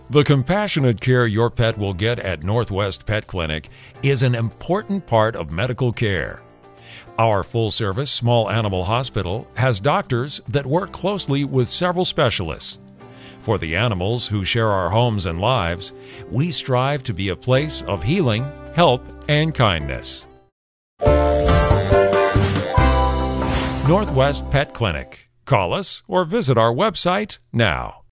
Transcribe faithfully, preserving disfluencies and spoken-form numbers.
The compassionate care your pet will get at Northwest Pet Clinic is an important part of medical care. Our full-service small animal hospital has doctors that work closely with several specialists. For the animals who share our homes and lives, we strive to be a place of healing, help, and kindness. Northwest Pet Clinic. Call us or visit our website now.